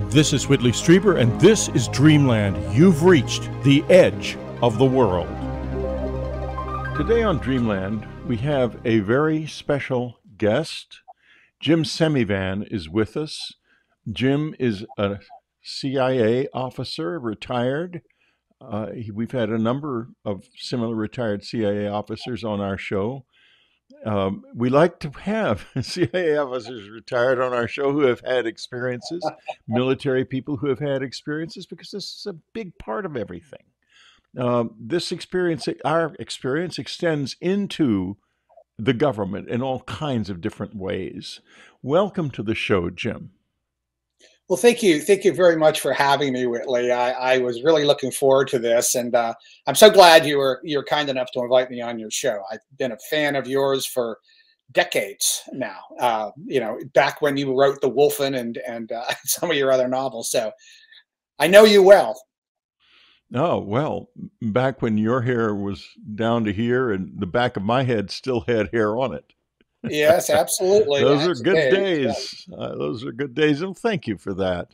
This is Whitley Strieber, and this is Dreamland. You've reached the edge of the world. Today on Dreamland, we have a very special guest. Jim Semivan is with us. Jim is a CIA officer, retired. We've had a number of similar retired CIA officers on our show. We like to have CIA officers retired on our show who have had experiences, military people who have had experiences, because this is a big part of everything. This experience, our experience, extends into the government in all kinds of different ways. Welcome to the show, Jim. Well, thank you. Thank you very much for having me, Whitley. I was really looking forward to this, and I'm so glad you're kind enough to invite me on your show. I've been a fan of yours for decades now. Back when you wrote the Wolfen and some of your other novels. So I know you well. Oh, well, back when your hair was down to here and the back of my head still had hair on it. Yes, absolutely. Those are good days. Those are good days, and thank you for that.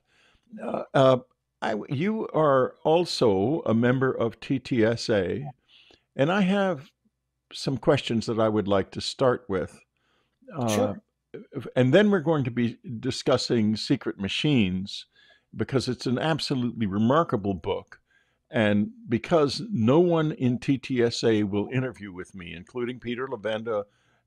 You are also a member of TTSA, and I have some questions that I would like to start with. Sure. And then we're going to be discussing Secret Machines, because it's an absolutely remarkable book. And because no one in TTSA will interview with me, including Peter Levenda,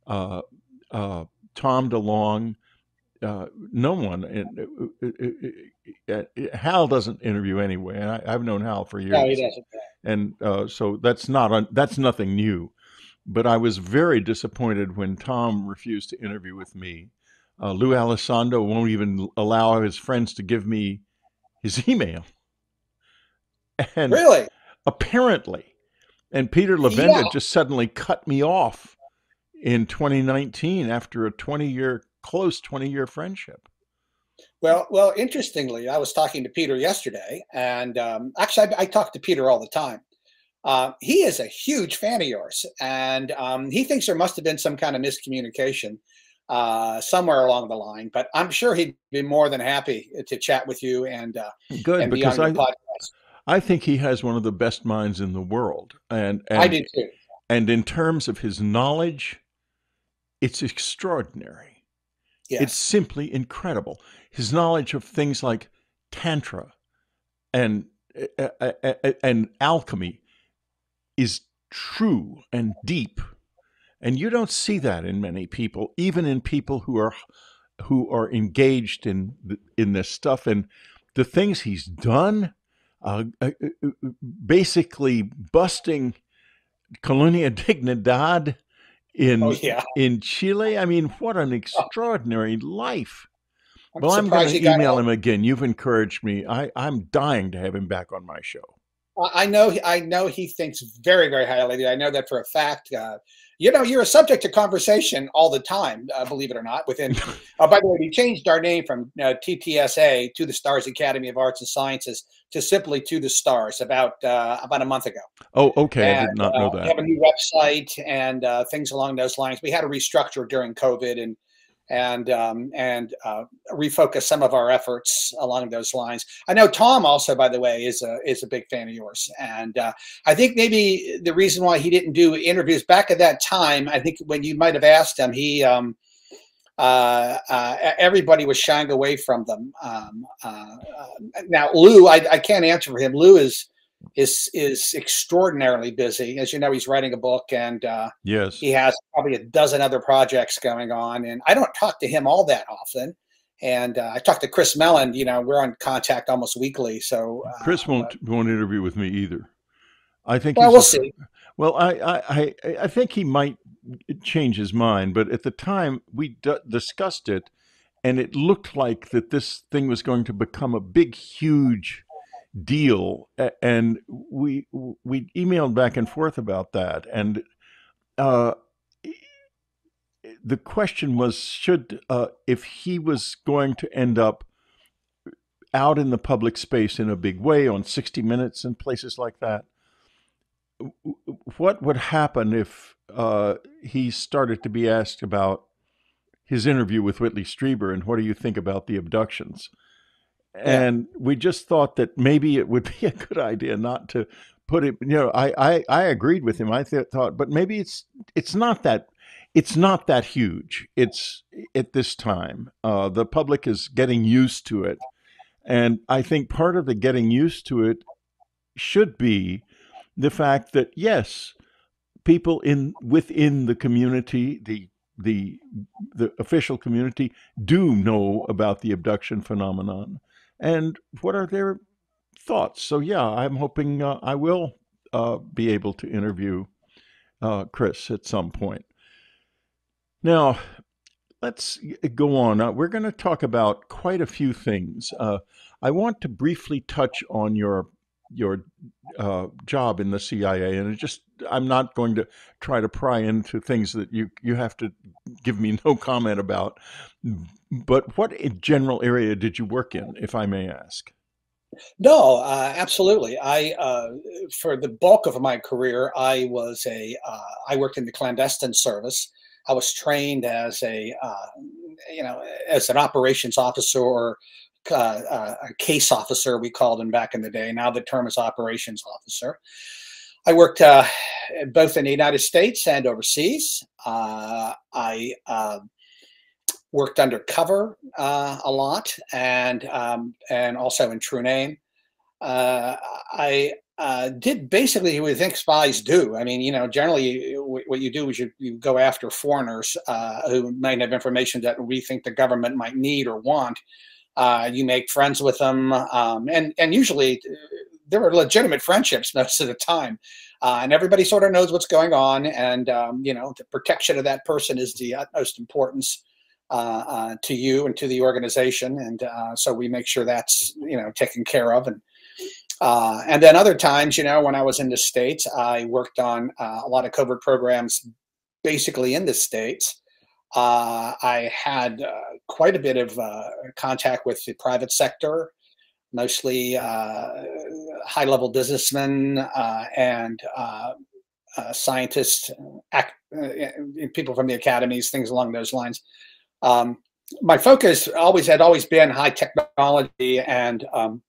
Tom DeLong, no one. Hal doesn't interview anyway, and I've known Hal for years. No, he doesn't. And so that's nothing new. But I was very disappointed when Tom refused to interview with me. Lou Alessandro won't even allow his friends to give me his email. And really? Apparently. And Peter Levenda just suddenly cut me off in 2019 after a close 20-year friendship. Well, interestingly, I was talking to Peter yesterday, and actually, I talk to Peter all the time. He is a huge fan of yours, and he thinks there must have been some kind of miscommunication somewhere along the line. But I'm sure he'd be more than happy to chat with you and good, and be because on your podcast. I think he has one of the best minds in the world, and I do too. And in terms of his knowledge, it's extraordinary. Yes. It's simply incredible. His knowledge of things like Tantra and alchemy is true and deep. And you don't see that in many people, even in people who are engaged in this stuff. And the things he's done, basically busting Colonia Dignidad in Chile. I mean, what an extraordinary life. Well, I'm going to email him again. You've encouraged me. I'm dying to have him back on my show. I know he thinks very, very highly of you. I know that for a fact. You're a subject to conversation all the time, believe it or not. By the way, we changed our name from TTSA, to the Stars Academy of Arts and Sciences, to simply To the Stars about a month ago. Oh, okay. I did not know that. We have a new website and things along those lines. We had to restructure during COVID and refocus some of our efforts along those lines. I know Tom also, by the way, is a big fan of yours, and I think maybe the reason why he didn't do interviews back at that time, I think when you might have asked him, he everybody was shying away from them. Now Lou, I can't answer for him. Lou is extraordinarily busy. As you know, he's writing a book, and yes, he has probably a dozen other projects going on. And I don't talk to him all that often. And I talk to Chris Mellon. We're on contact almost weekly. So Chris won't interview with me either. I think. Well, we'll see. Well, I think he might change his mind. But at the time we discussed it, and it looked like that this thing was going to become a big, huge deal, and we emailed back and forth about that, and the question was, if he was going to end up out in the public space in a big way on 60 Minutes and places like that, what would happen if he started to be asked about his interview with Whitley Strieber and what do you think about the abductions? Yeah. and we just thought that maybe it would be a good idea not to put it. I agreed with him. I thought, but maybe it's not that it's not that huge. It's at this time, the public is getting used to it, and I think part of the getting used to it should be the fact that yes, people in within the community, the the official community, do know about the abduction phenomenon, and what are their thoughts. So yeah, I'm hoping I will be able to interview Chris at some point. Now let's go on. We're going to talk about quite a few things. I want to briefly touch on your job in the CIA, and I'm not going to try to pry into things that you have to give me no comment about. But what general area did you work in, if I may ask? No, absolutely. For the bulk of my career, I worked in the clandestine service. I was trained as as an operations officer or a case officer, we called them back in the day. Now the term is operations officer. I worked both in the United States and overseas. I worked undercover a lot, and also in true name. I did basically what we think spies do. I mean, generally what you do is you go after foreigners who might have information that we think the government might need or want. You make friends with them, and usually there are legitimate friendships most of the time, and everybody sort of knows what's going on, and the protection of that person is the utmost importance to you and to the organization, and so we make sure that's taken care of. And then other times, when I was in the States, I worked on a lot of covert programs basically in the States. I had quite a bit of contact with the private sector, mostly high-level businessmen and scientists, people from the academies, things along those lines. My focus had always been high technology and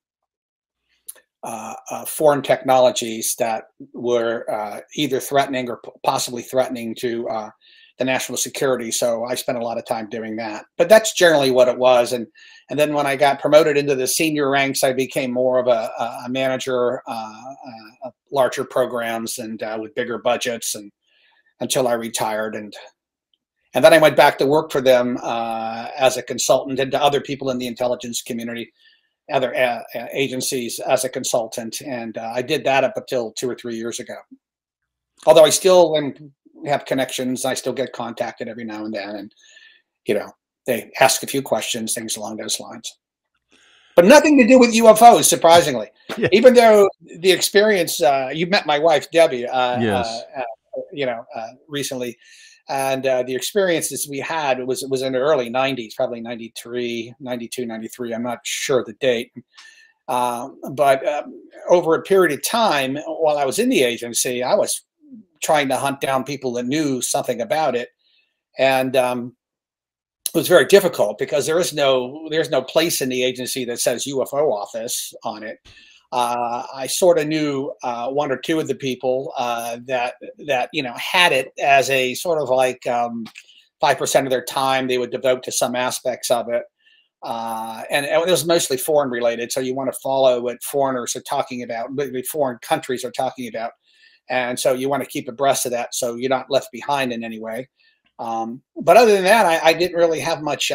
foreign technologies that were either threatening or possibly threatening to the national security. So I spent a lot of time doing that. But that's generally what it was. And then when I got promoted into the senior ranks, I became more of a manager of larger programs and with bigger budgets, and until I retired. And then I went back to work for them as a consultant and to other people in the intelligence community, other agencies as a consultant. And I did that up until 2 or 3 years ago. Although I still have connections, I still get contacted every now and then. And, they ask a few questions, things along those lines. But nothing to do with UFOs, surprisingly. Yeah. Even though the experience, you met my wife, Debbie, yes. Recently. And the experiences we had was in the early 90s, probably 93, 92, 93. I'm not sure the date. But over a period of time, while I was in the agency, I was trying to hunt down people that knew something about it. And it was very difficult because there's no place in the agency that says UFO office on it. I sort of knew one or two of the people that had it as a sort of like 5% of their time they would devote to some aspects of it, and it was mostly foreign related. So you want to follow what foreigners are talking about, what foreign countries are talking about, and so you want to keep abreast of that so you're not left behind in any way. But other than that, I didn't really have much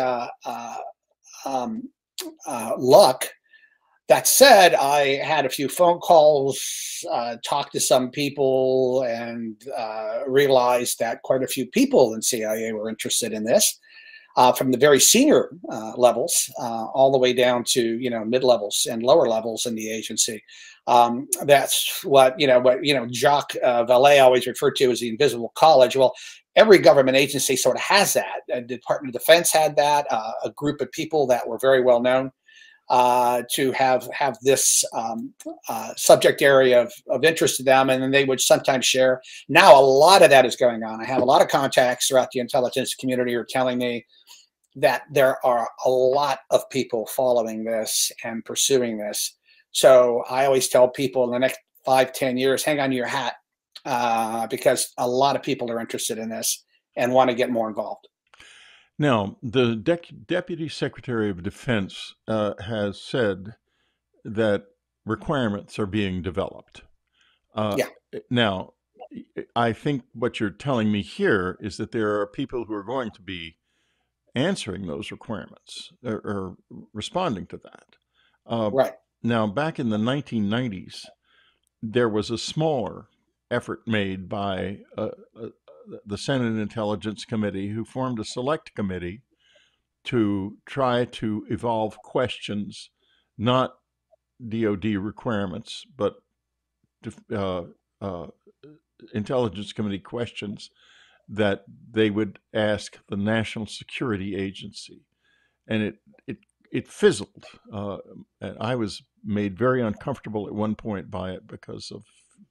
luck. That said, I had a few phone calls, talked to some people, and realized that quite a few people in CIA were interested in this, from the very senior levels all the way down to mid levels and lower levels in the agency. That's what Jacques Vallée always referred to as the invisible college. Well, every government agency sort of has that. The Department of Defense had that, a group of people that were very well known to have this subject area of interest to them, and then they would sometimes share. Now a lot of that is going on. I have a lot of contacts throughout the intelligence community who are telling me that there are a lot of people following this and pursuing this. So I always tell people in the next 5, 10 years, hang on to your hat, because a lot of people are interested in this and want to get more involved. Now, the Deputy Secretary of Defense has said that requirements are being developed. Yeah. Now, I think what you're telling me here is that there are people who are going to be answering those requirements or responding to that. Right. Now, back in the 1990s, there was a smaller effort made by the Senate Intelligence Committee, who formed a select committee to try to evolve questions, not DoD requirements, but uh, uh, Intelligence Committee questions that they would ask the National Security Agency, and it fizzled. And I was made very uncomfortable at one point by it because of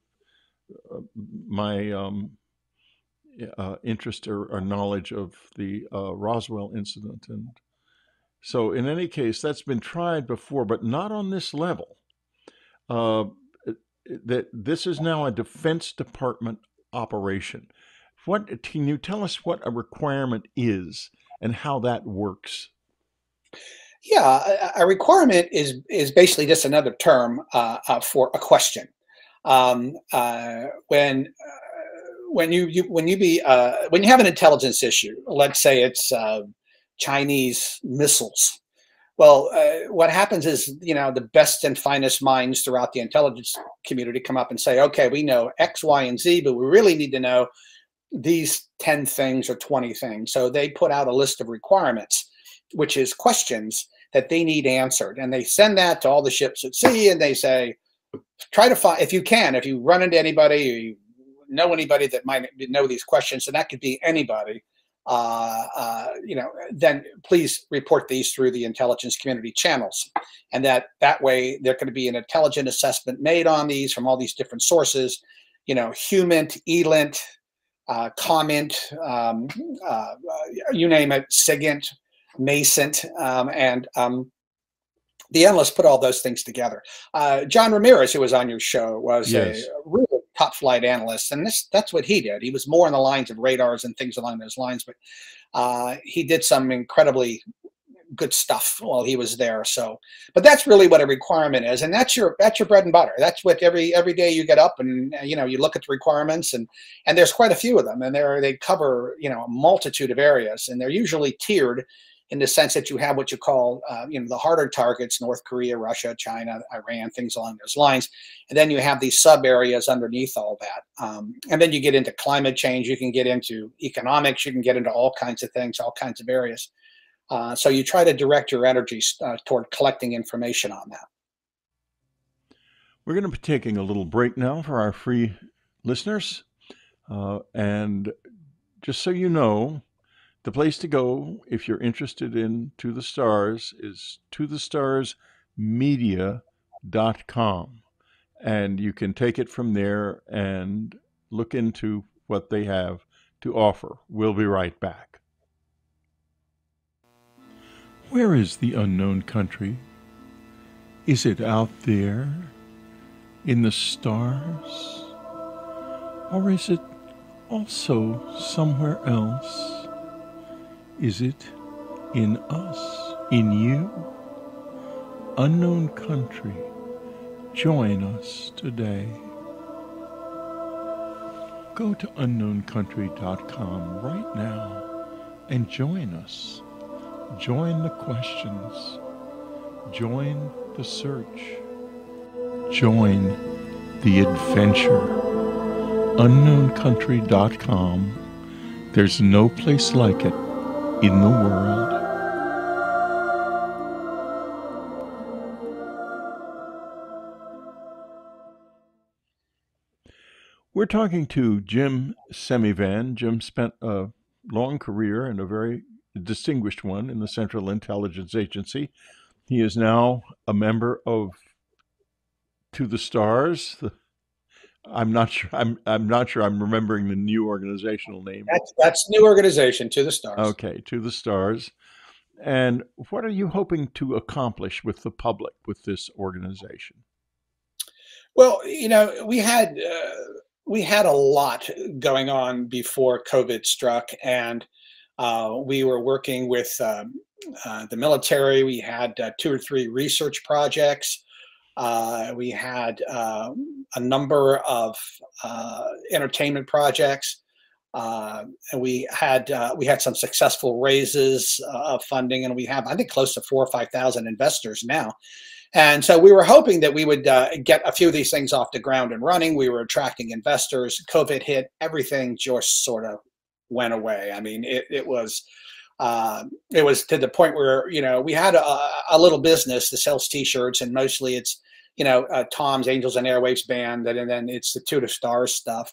my interest or knowledge of the Roswell incident. And so, in any case, that's been tried before, but not on this level. That this is now a Defense Department operation. What can you tell us what a requirement is and how that works? Yeah, a requirement is basically just another term for a question. Um, uh, when when when you have an intelligence issue, let's say it's Chinese missiles. Well, what happens is, the best and finest minds throughout the intelligence community come up and say, okay, we know X, Y, and Z, but we really need to know these 10 things or 20 things. So they put out a list of requirements, which is questions that they need answered. And they send that to all the ships at sea, and they say, try to find, if you run into anybody, or you know anybody that might know these questions, and that could be anybody, then please report these through the intelligence community channels. And that way there could be an intelligent assessment made on these from all these different sources, HUMINT, ELINT, comment, you name it, SIGINT, NASCENT, and the analysts put all those things together. John Ramirez, who was on your show, was Yes. a really top flight analyst, and that's what he did. He was more on the lines of radars and things along those lines, but he did some incredibly good stuff while he was there. So, but that's really what a requirement is, and that's your bread and butter. That's what every day you get up and you look at the requirements, and there's quite a few of them, and they cover a multitude of areas, and they're usually tiered in the sense that you have what you call the harder targets: North Korea, Russia, China, Iran, things along those lines, and then you have these sub areas underneath all that, and then you get into climate change, you can get into economics, you can get into all kinds of things, all kinds of areas. So you try to direct your energies toward collecting information on that. We're going to be taking a little break now for our free listeners. And just so you know, the place to go if you're interested in To the Stars is tothestarsmedia.com. And you can take it from there and look into what they have to offer. We'll be right back. Where is the unknown country? Is it out there in the stars? Or is it also somewhere else? Is it in us, in you? Unknown country, join us today. Go to unknowncountry.com right now and join us. Join the questions. Join the search. Join the adventure. Unknowncountry.com. There's no place like it in the world. We're talking to Jim Semivan. Jim spent a long career and a very distinguished one in the Central Intelligence Agency. He is now a member of To the Stars. I'm not sure. I'm not sure. I'm remembering the new organizational name. That's the new organization, To the Stars. Okay, To the Stars, And what are you hoping to accomplish with the public with this organization? Well, we had a lot going on before COVID struck, and we were working with the military. We had 2 or 3 research projects. We had a number of entertainment projects, and we had some successful raises of funding, and we have, I think, close to 4 or 5 thousand investors now. And so we were hoping that we would get a few of these things off the ground and running. We were attracting investors. COVID hit, everything just sort of went away. I mean, it was to the point where we had a little business that sells T-shirts, and mostly it's Tom's Angels and Airwaves band, and then it's the Two to Stars stuff.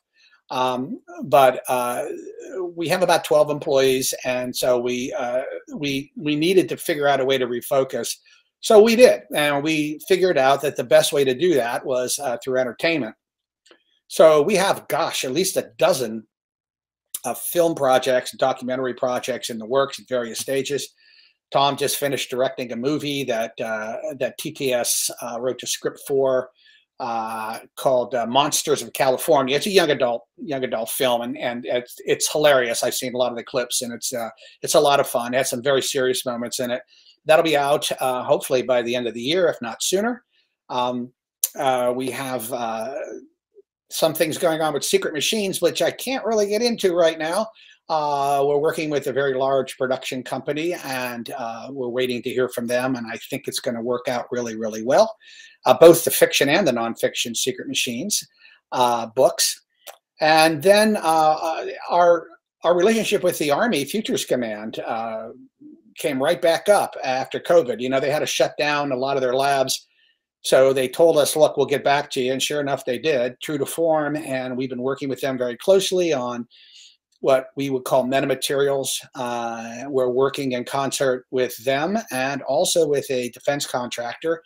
But we have about 12 employees, and so we needed to figure out a way to refocus. So we did, and we figured out that the best way to do that was through entertainment. So we have, gosh, at least a dozen film projects, documentary projects in the works at various stages. Tom just finished directing a movie that TTS wrote the script for, called Monsters of California. It's a young adult film, and it's hilarious. I've seen a lot of the clips, and it's a lot of fun. It has some very serious moments in it. That'll be out hopefully by the end of the year, if not sooner. We have some things going on with Secret Machines, which I can't really get into right now. We're working with a very large production company, and we're waiting to hear from them. And I think it's going to work out really, really well. Both the fiction and the nonfiction Secret Machines books. And then our relationship with the Army Futures Command came right back up after COVID. They had to shut down a lot of their labs. So they told us, look, we'll get back to you. And sure enough, they did, true to form. And we've been working with them very closely on what we would call metamaterials. We're working in concert with them and also with a defense contractor,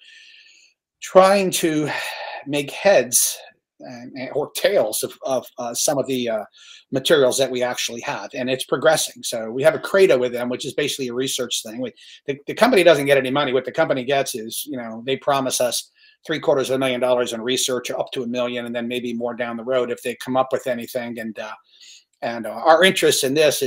trying to make heads or tails of some of the materials that we actually have, and it's progressing. So we have a credo with them, which is basically a research thing. The company doesn't get any money. What the company gets is, they promise us $750,000 in research, up to $1 million, and then maybe more down the road if they come up with anything. And our interest in this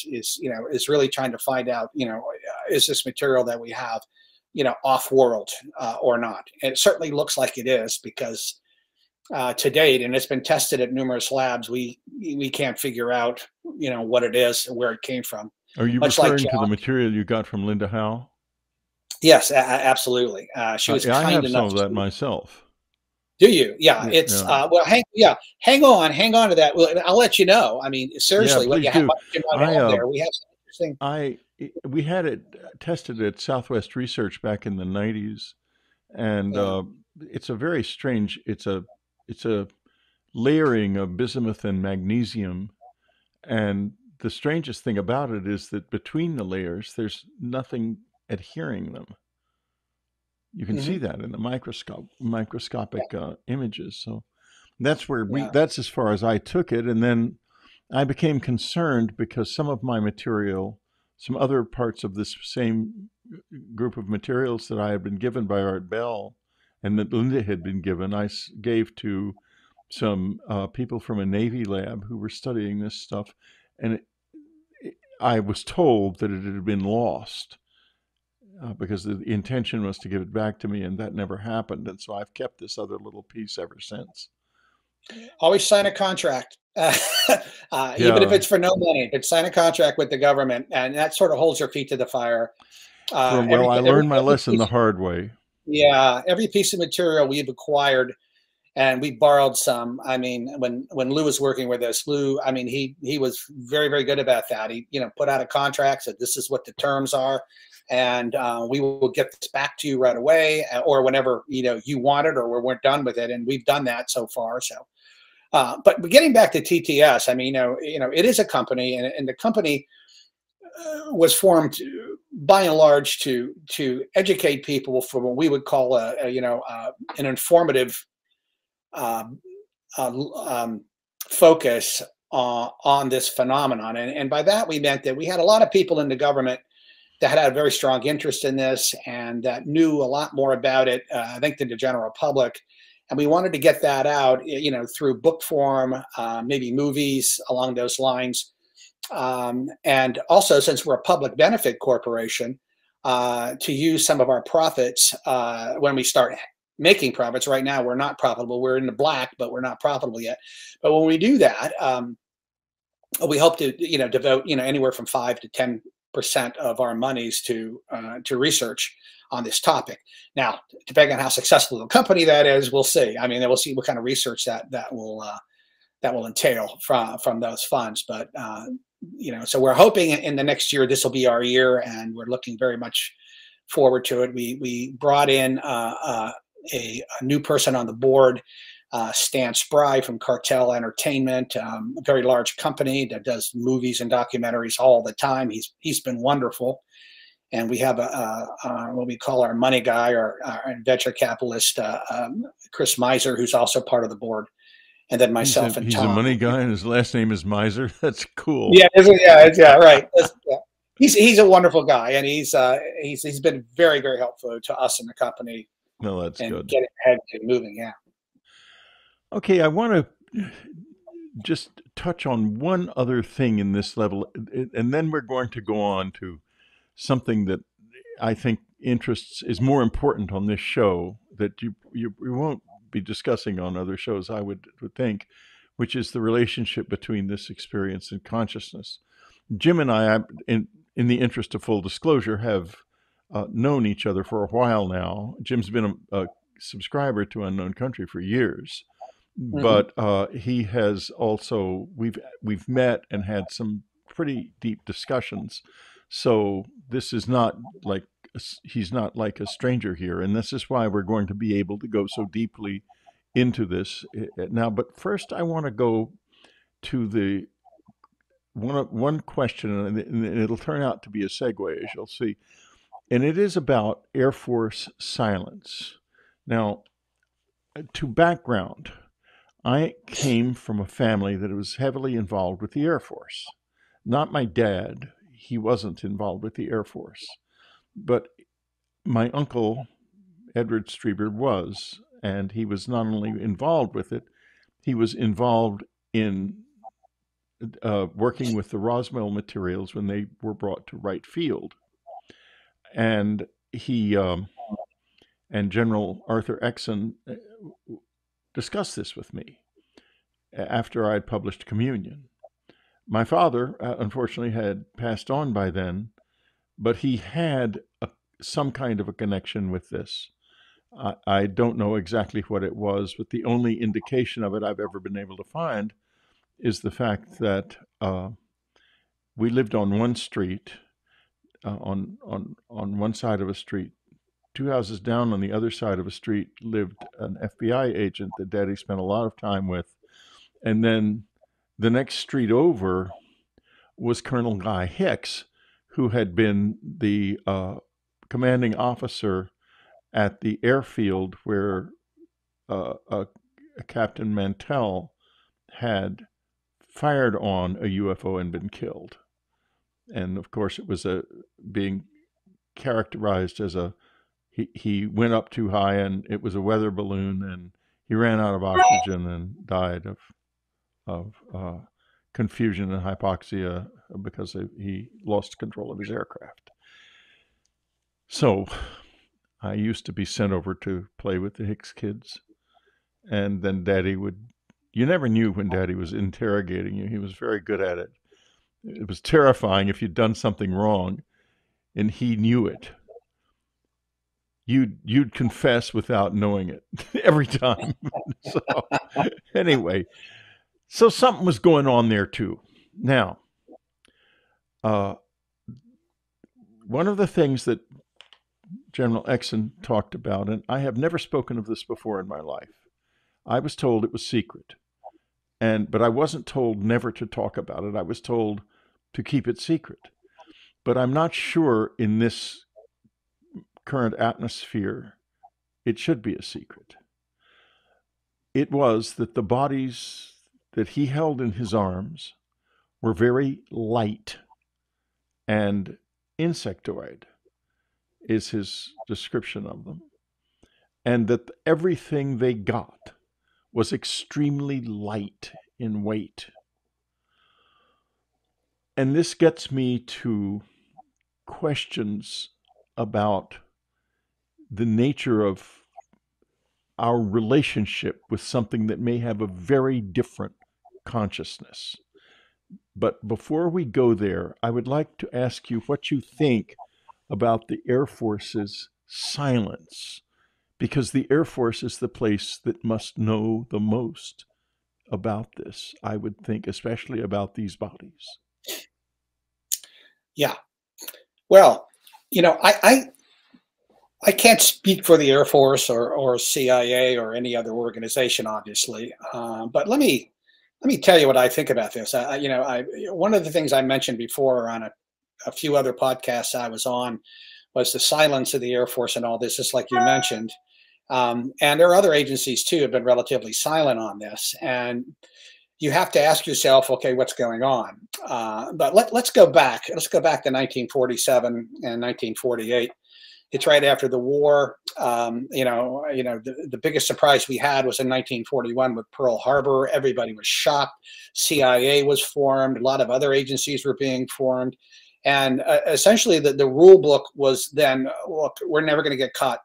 is really trying to find out, is this material that we have, off-world or not? And it certainly looks like it is, because to date, and it's been tested at numerous labs, we can't figure out, what it is and where it came from. Are you Much referring like to the material you got from Linda Howe? Yes, absolutely. She was I kind have some enough of that to. myself. Do you? Yeah, Yeah, it's yeah. well. Hang on to that. Well, I'll let you know. I mean, Yeah, seriously, what please do. you might I have there. We have some interesting. we had it tested at Southwest Research back in the 90s, and Yeah. it's a very strange. It's a layering of bismuth and magnesium, and the strangest thing about it is that between the layers, there's nothing adhering them. You can see Hmm. that in the microscopic images. So that's where Yeah. that's as far as I took it. And then I became concerned because some of my material, some other parts of this same group of materials that I had been given by Art Bell and that Linda had been given, gave to some people from a Navy lab who were studying this stuff. And I was told that it had been lost. Because the intention was to give it back to me, and that never happened. And so I've kept this other little piece ever since. Always sign a contract, even if Yeah. it's for no money. But sign a contract with the government, and that sort of holds your feet to the fire. Well, I learned my lesson the hard way. Yeah, every piece of material we've acquired, and we borrowed some. I mean, when Lou was working with us, Lou, I mean, he was very, very good about that. He put out a contract, said this is what the terms are, and we will get this back to you right away, or whenever you want it, or we're done with it. And we've done that so far. So, but getting back to TTS, I mean, it is a company, and the company was formed by and large to educate people for what we would call an informative focus on this phenomenon. And by that, we meant that we had a lot of people in the government that had a very strong interest in this and that knew a lot more about it, I think, than the general public. And we wanted to get that out, through book form, maybe movies along those lines. And also, since we're a public benefit corporation, to use some of our profits when we start making profits. Right now, we're not profitable. We're in the black, but we're not profitable yet. But when we do that, we hope to, devote, anywhere from 5 to 10% of our monies to research on this topic. Now, depending on how successful the company that is, we'll see. I mean, we'll see what kind of research that will entail from those funds. But so we're hoping in the next year this will be our year, and we're looking very much forward to it. We brought in a new person on the board, Stan Spry from Cartel Entertainment, a very large company that does movies and documentaries all the time. He's been wonderful. And we have what we call our money guy, or our venture capitalist, Chris Miser, who's also part of the board. And then myself and Tom. He's a money guy, and his last name is Miser. That's cool. Yeah, right. He's a wonderful guy, and he's been very, very helpful to us in the company. No, that's good. Getting ahead and moving. Yeah. Okay, I want to just touch on one other thing in this level, and then we're going to go on to something that I think is more important on this show that you won't be discussing on other shows, I would think, which is the relationship between this experience and consciousness. Jim and I, in the interest of full disclosure, have known each other for a while now. Jim's been a subscriber to Unknown Country for years, but he has also, we've met and had some pretty deep discussions. So this is not like, he's not like a stranger here. And this is why we're going to be able to go so deeply into this now. But first, I want to go to the one question, and it'll turn out to be a segue, as you'll see. And it is about Air Force silence. Now, to background, I came from a family that was heavily involved with the Air Force. Not my dad. He wasn't involved with the Air Force. But my uncle, Edward Strieber, was, and he was not only involved with it, he was involved in working with the Roswell materials when they were brought to Wright Field. And he and General Arthur Exon discussed this with me after I'd published Communion. My father, unfortunately, had passed on by then, but he had some kind of a connection with this. I don't know exactly what it was, but the only indication of it I've ever been able to find is the fact that we lived on one street, on one side of a street. 2 houses down on the other side of a street lived an FBI agent that Daddy spent a lot of time with. And then the next street over was Colonel Guy Hicks, who had been the commanding officer at the airfield where Captain Mantell had fired on a UFO and been killed. And of course, it was being characterized as he went up too high and it was a weather balloon, and he ran out of oxygen and died of confusion and hypoxia because he lost control of his aircraft. So I used to be sent over to play with the Hicks kids, and then Daddy you never knew when Daddy was interrogating you. He was very good at it. It was terrifying if you'd done something wrong and he knew it. You'd confess without knowing it every time. So anyway, so something was going on there too. Now, one of the things that General Exon talked about, and I have never spoken of this before in my life. I was told it was secret, but I wasn't told never to talk about it. I was told to keep it secret. But I'm not sure in this current atmosphere it should be a secret. It was that the bodies that he held in his arms were very light, and insectoid, is his description of them, and that everything they got was extremely light in weight. And this gets me to questions about the nature of our relationship with something that may have a very different consciousness. But before we go there, I would like to ask you what you think about the Air Force's silence, because the Air Force is the place that must know the most about this, I would think, especially about these bodies. Yeah. Well, I can't speak for the Air Force or CIA or any other organization, obviously. But let me tell you what I think about this. One of the things I mentioned before on a few other podcasts I was on was the silence of the Air Force and all this, just like you mentioned. And there are other agencies too have been relatively silent on this. And you have to ask yourself, okay, what's going on? But let's go back. Let's go back to 1947 and 1948. It's right after the war. The biggest surprise we had was in 1941 with Pearl Harbor. Everybody was shocked. CIA was formed. A lot of other agencies were being formed. And essentially the rule book was then, look, we're never going to get caught,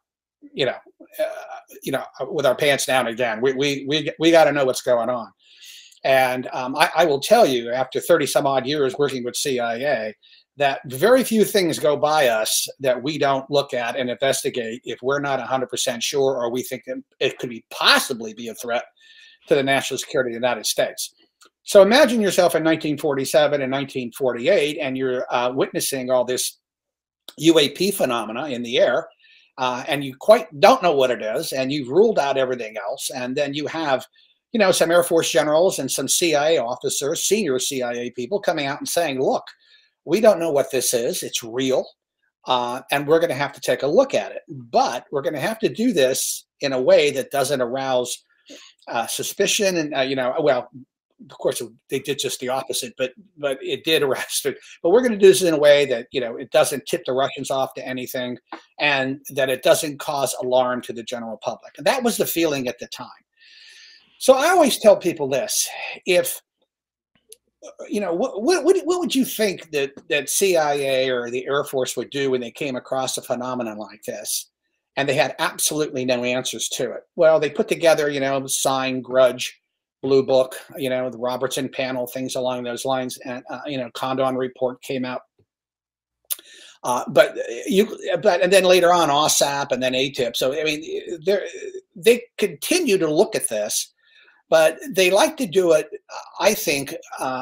with our pants down again. We got to know what's going on. And I will tell you, after 30 some odd years working with CIA, that very few things go by us that we don't look at and investigate if we're not 100% sure, or we think it could possibly be a threat to the national security of the United States. So imagine yourself in 1947 and 1948, and you're witnessing all this UAP phenomena in the air, and you quite don't know what it is, and you've ruled out everything else, and then you have some Air Force generals and some CIA officers, senior CIA people coming out and saying, look, we don't know what this is. It's real. And we're going to have to take a look at it. But we're going to have to do this in a way that doesn't arouse suspicion. And, well, of course, they did just the opposite, but it did arouse it. But we're going to do this in a way that, it doesn't tip the Russians off to anything, and that it doesn't cause alarm to the general public. And that was the feeling at the time. So I always tell people this: if what would you think that CIA or the Air Force would do when they came across a phenomenon like this, and they had absolutely no answers to it? Well, they put together, sign, grudge, blue book, the Robertson panel, things along those lines, and Condon report came out. But then later on, OSAP and then ATIP. So I mean, they continue to look at this. But they like to do it, I think,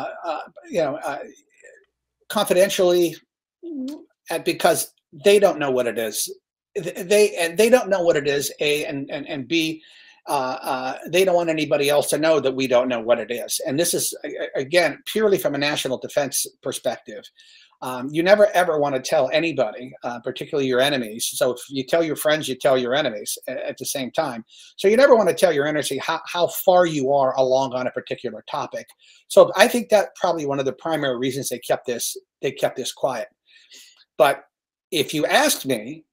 confidentially, because they don't know what it is. They don't know what it is. A and B, they don't want anybody else to know that we don't know what it is. And this is, again, purely from a national defense perspective. You never ever want to tell anybody, particularly your enemies. So if you tell your friends, you tell your enemies at the same time. So you never want to tell your enemy how far you are along on a particular topic. So I think that probably one of the primary reasons they kept this quiet. But if you asked me,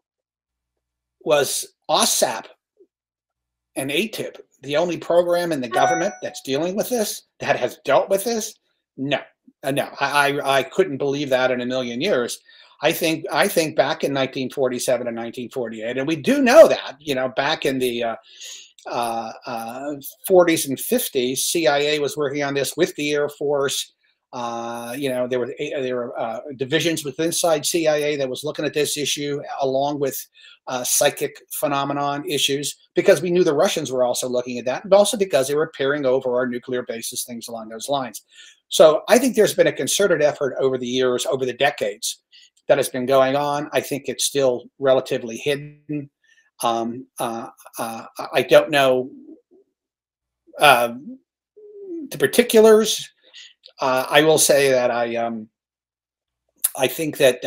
was OSAP and ATIP the only program in the government that's dealing with this, that has dealt with this? No. No, I couldn't believe that in a million years. I think back in 1947 and 1948, and we do know that, back in the 40s and 50s, CIA was working on this with the Air Force. There were divisions within inside CIA that was looking at this issue along with psychic phenomenon issues, because we knew the Russians were also looking at that, but also because they were peering over our nuclear bases, things along those lines. So I think there's been a concerted effort over the years, over the decades, that has been going on. I think it's still relatively hidden. I don't know the particulars. I will say that I think that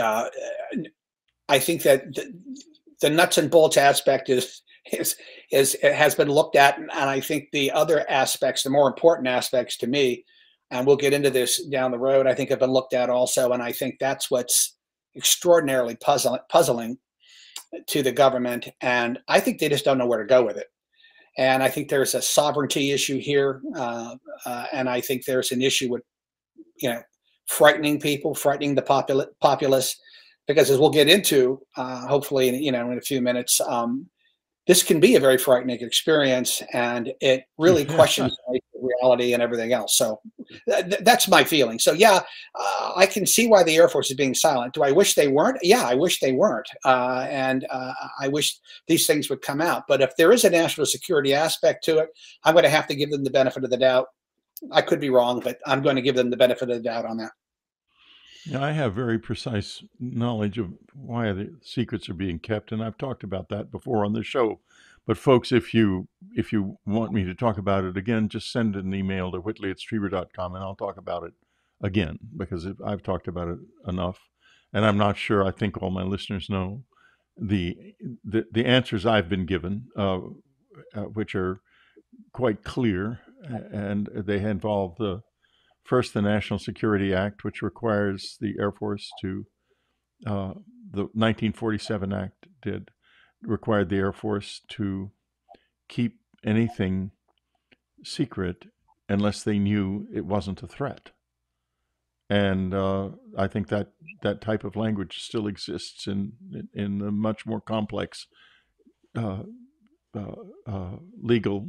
the nuts and bolts aspect has been looked at, and I think the other aspects, the more important aspects to me, and we'll get into this down the road, I think have been looked at also, and I think that's what's extraordinarily puzzling to the government, and I think they just don't know where to go with it. And I think there's a sovereignty issue here, and I think there's an issue with, frightening people, frightening the populace, because as we'll get into, hopefully, in a few minutes, this can be a very frightening experience, and it really questions reality and everything else. So that's my feeling. So yeah, I can see why the Air Force is being silent. Do I wish they weren't? Yeah, I wish they weren't, and I wish these things would come out. But if there is a national security aspect to it, I'm going to have to give them the benefit of the doubt. I could be wrong, but I'm going to give them the benefit of the doubt on that. Yeah, I have very precise knowledge of why the secrets are being kept, and I've talked about that before on the show. But folks, if you want me to talk about it again, just send an email to whitley@strieber.com, and I'll talk about it again, because I've talked about it enough. And I'm not sure, I think all my listeners know the answers I've been given, which are quite clear, and they involve first, the National Security Act, which requires the Air Force to, the 1947 Act required the Air Force to keep anything secret unless they knew it wasn't a threat. And I think that type of language still exists in the much more complex legal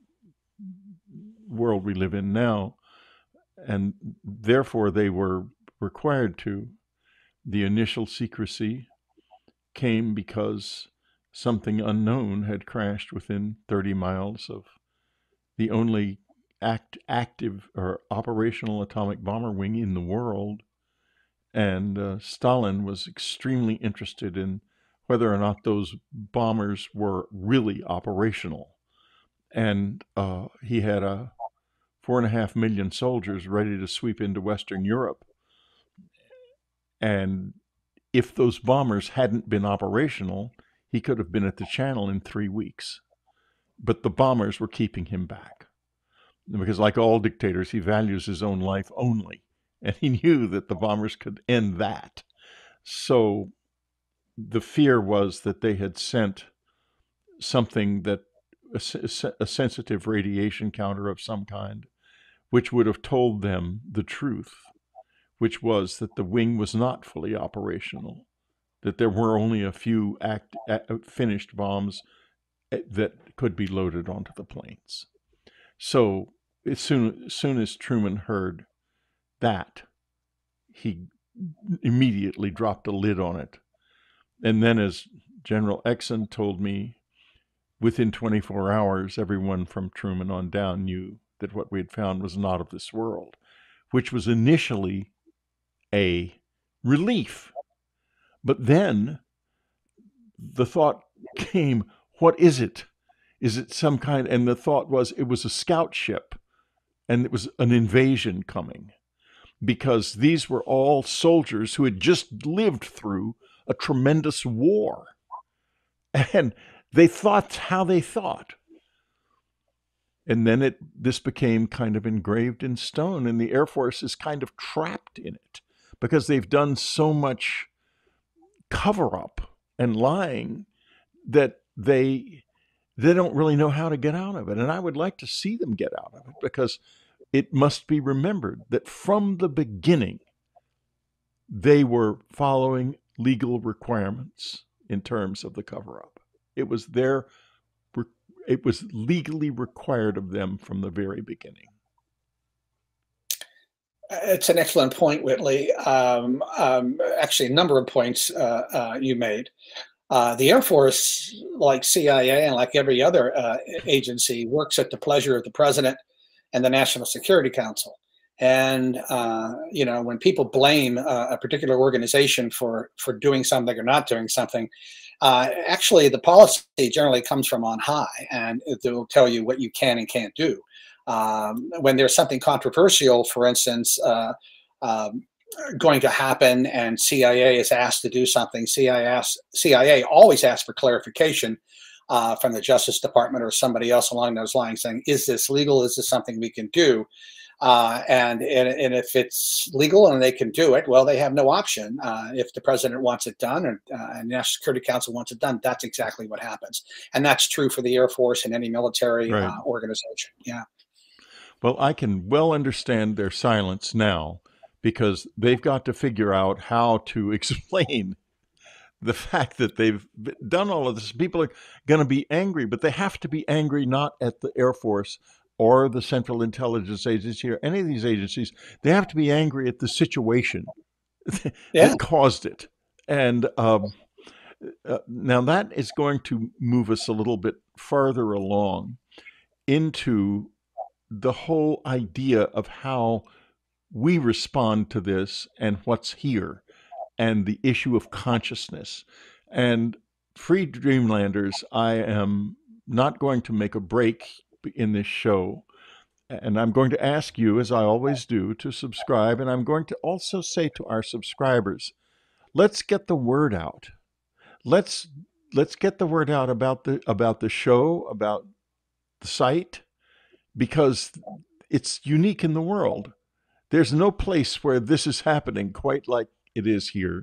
world we live in now. And therefore, they were required to. The initial secrecy came because something unknown had crashed within 30 miles of the only active or operational atomic bomber wing in the world. And Stalin was extremely interested in whether or not those bombers were really operational. And he had 4.5 million soldiers ready to sweep into Western Europe. And if those bombers hadn't been operational, he could have been at the Channel in 3 weeks. But the bombers were keeping him back. Because like all dictators, he values his own life only. And he knew that the bombers could end that. So the fear was that they had sent something that, a sensitive radiation counter of some kind, which would have told them the truth, which was that the wing was not fully operational, that there were only a few finished bombs that could be loaded onto the planes. So as soon as Truman heard that, he immediately dropped a lid on it. And then, as General Exon told me, within 24 hours, everyone from Truman on down knew that what we had found was not of this world, which was initially a relief. But then the thought came, what is it? Is it some kind? And the thought was it was a scout ship, and it was an invasion coming, because these were all soldiers who had just lived through a tremendous war. And they thought how they thought. And then this became kind of engraved in stone, and the Air Force is kind of trapped in it because they've done so much cover-up and lying that they don't really know how to get out of it. And I would like to see them get out of it, because it must be remembered that from the beginning, they were following legal requirements in terms of the cover-up. It was legally required of them from the very beginning. It's an excellent point, Whitley. Actually, a number of points you made. The Air Force, like CIA and like every other agency, works at the pleasure of the president and the National Security Council. And when people blame a particular organization for doing something or not doing something, actually the policy generally comes from on high, and it will tell you what you can and can't do. When there's something controversial, for instance, going to happen, and CIA is asked to do something, CIA always asks for clarification from the Justice Department or somebody else along those lines, saying, is this legal? Is this something we can do? And if it's legal and they can do it, well, they have no option. If the president wants it done, and National Security Council wants it done, that's exactly what happens. And that's true for the Air Force and any military Right. organization. Yeah. Well, I can well understand their silence now, because they've got to figure out how to explain the fact that they've done all of this. People are going to be angry, but they have to be angry not at the Air Force or the Central Intelligence Agency or any of these agencies. They have to be angry at the situation Yeah. that caused it. And now that is going to move us a little bit farther along into the whole idea of how we respond to this and what's here, and the issue of consciousness. And free Dreamlanders, I am not going to make a break in this show. And I'm going to ask you, as I always do, to subscribe. And I'm going to also say to our subscribers, let's get the word out. Let's get the word out about the show, about the site, because it's unique in the world. There's no place where this is happening quite like it is here.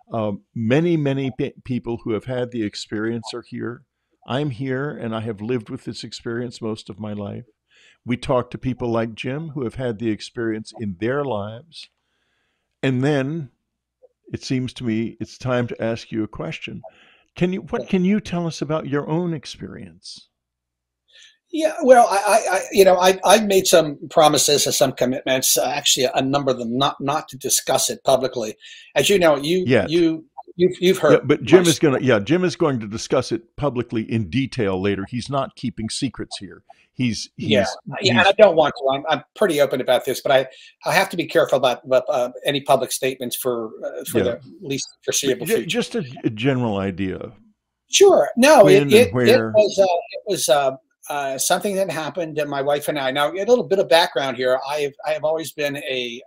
Many people who have had the experience are here. I'm here, and I have lived with this experience most of my life. We talk to people like Jim who have had the experience in their lives. And then it seems to me it's time to ask you a question. What can you tell us about your own experience? Yeah, well, I made some promises and some commitments. Actually, a number of them not to discuss it publicly. As you know, you've heard. Yeah, but Jim is going to discuss it publicly in detail later. He's not keeping secrets here. And I don't want to. I'm pretty open about this, but I have to be careful about any public statements for the least foreseeable future. Just a general idea. Sure. No, it was something that happened to my wife and I. Now, a little bit of background here. I have always been a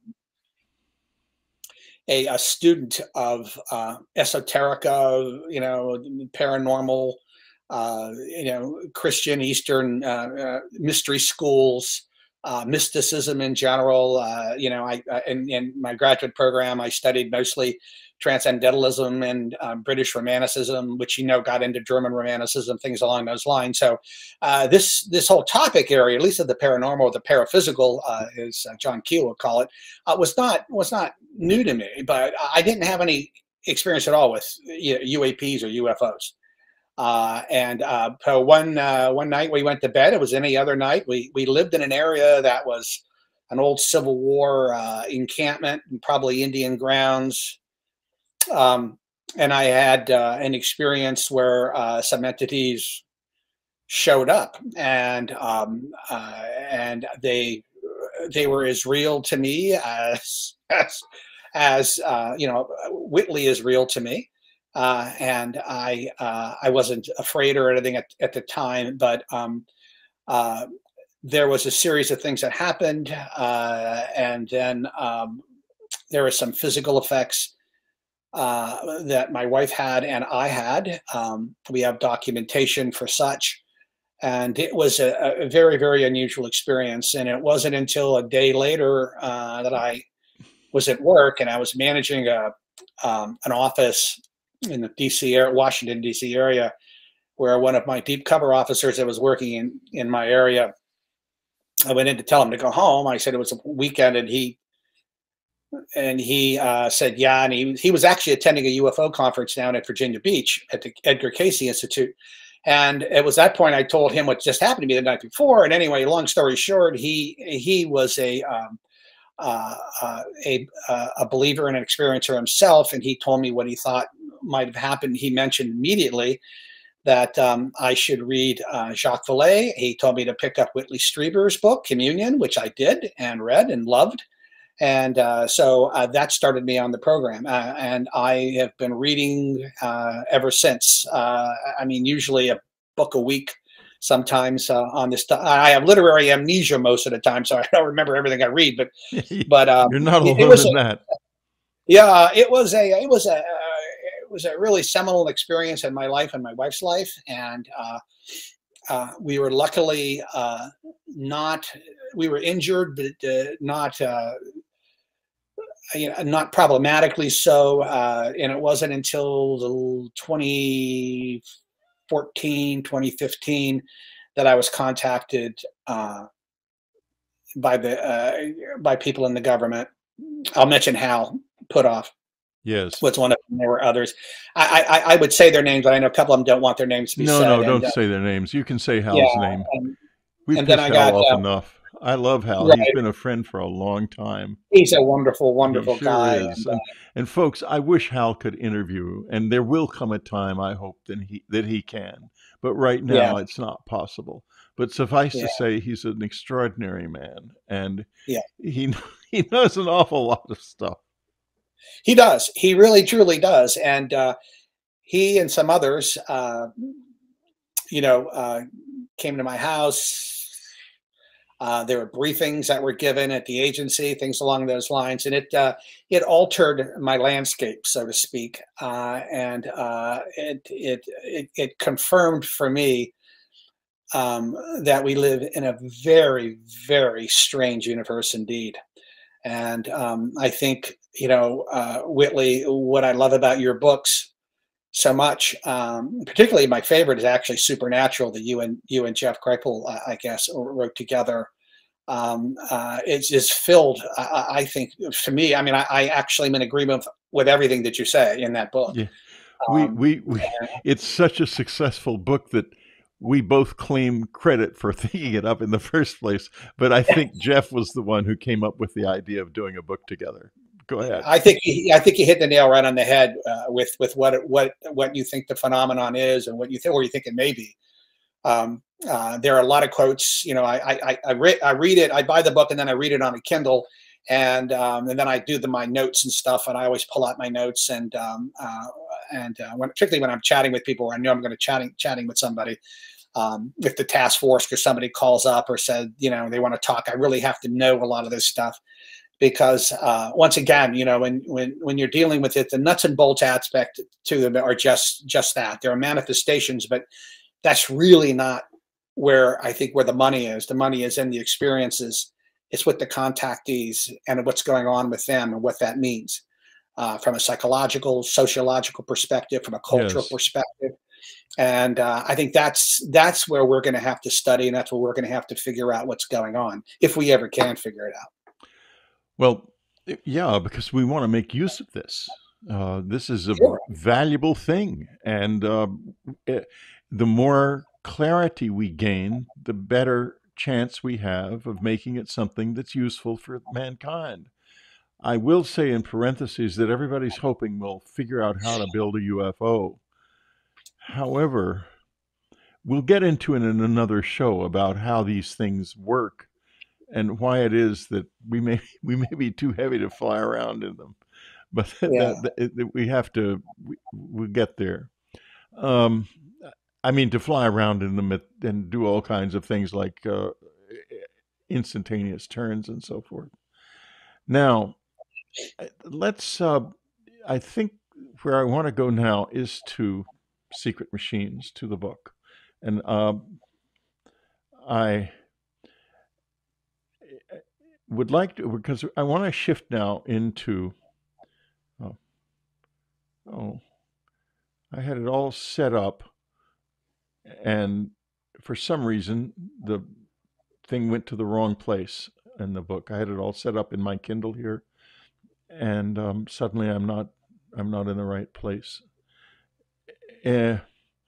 student of esoterica, paranormal, Christian, Eastern mystery schools, mysticism in general. In my graduate program, I studied mostly transcendentalism and British Romanticism, which got into German Romanticism, things along those lines. So this whole topic area, at least of the paranormal, or the paraphysical, as John Keel would call it, was not new to me. But I didn't have any experience at all with UAPs or UFOs. So one night we went to bed. It was any other night. We lived in an area that was an old Civil War encampment, and probably Indian grounds. And I had an experience where some entities showed up, and they were as real to me as Whitley is real to me. And I wasn't afraid or anything at the time, but there was a series of things that happened, and then there were some physical effects that my wife had and I had. We have documentation for such, and it was a very, very unusual experience. And it wasn't until a day later that I was at work, and I was managing an office in the Washington, D.C. area, where one of my deep cover officers that was working in my area, I went in to tell him to go home. I said it was a weekend, and he said, yeah. And he was actually attending a UFO conference down at Virginia Beach at the Edgar Cayce Institute. And it was that point I told him what just happened to me the night before. And anyway, long story short, he was a believer and an experiencer himself, and he told me what he thought might have happened. He mentioned immediately that I should read Jacques Vallée. He told me to pick up Whitley Strieber's book, Communion, which I did and read and loved. And so that started me on the program. And I have been reading ever since. Usually a book a week, sometimes on this. I have literary amnesia most of the time, so I don't remember everything I read. But you're not alone in that. Yeah, it was a really seminal experience in my life and my wife's life, and we were luckily were injured, but not problematically so. And it wasn't until 2014, 2015 that I was contacted by people in the government. I'll mention Hal Putoff Yes. was one of them. There were others. I would say their names, but I know a couple of them don't want their names to be No, said. no, And don't say their names. You can say yeah, Hal's name. and, We and then piss I Hal got off enough. I love Hal. He's right. been a friend for a long time. He's a wonderful, He wonderful sure guy. is. And folks, I wish Hal could interview, and there will come a time, I hope, that he can. But right Yeah, now, it's not possible. But suffice yeah, to say, he's an extraordinary man, and yeah. he he knows an awful lot of stuff. He does. He really, truly does. And he and some others, came to my house. There were briefings that were given at the agency, things along those lines, and it altered my landscape, so to speak, and it confirmed for me that we live in a very, very strange universe indeed. And I think, Whitley, what I love about your books so much, particularly my favorite is actually Supernatural, that you and Jeff Kripal, I guess, wrote together. It's just filled, I think, for me. I mean, I actually am in agreement with everything that you say in that book. Yeah, Um, it's such a successful book that we both claim credit for thinking it up in the first place. But I think Jeff was the one who came up with the idea of doing a book together. Go ahead. I think you hit the nail right on the head with what you think the phenomenon is and what you think, or you think it may be. There are a lot of quotes. I read it. I buy the book and then I read it on a Kindle, and then I do my notes and stuff. And I always pull out my notes particularly when I'm chatting with people, or I know I'm going to chatting with somebody. If the task force or somebody calls up or said they want to talk, I really have to know a lot of this stuff. Because once again, when you're dealing with it, the nuts and bolts aspect to them are just that. There are manifestations, but that's really not where I think where the money is. The money is in the experiences. It's with the contactees and what's going on with them and what that means from a psychological, sociological perspective, from a cultural Yes. perspective. And I think that's where we're going to have to study, and that's where we're going to have to figure out what's going on, if we ever can figure it out. Well, yeah, because we want to make use of this. This is a Sure. valuable thing, and the more clarity we gain, the better chance we have of making it something that's useful for mankind. I will say in parentheses that everybody's hoping we'll figure out how to build a UFO. However, we'll get into it in another show about how these things work and why it is that we may be too heavy to fly around in them, but Yeah. we'll get there. Um, I mean, to fly around in them and do all kinds of things like instantaneous turns and so forth. Now, let's. I think where I want to go now is to Secret Machines, to the book, and I would like to, because I want to shift now into. Oh, I had it all set up, and for some reason the thing went to the wrong place in the book. I had it all set up in my Kindle here, and suddenly I'm not in the right place. In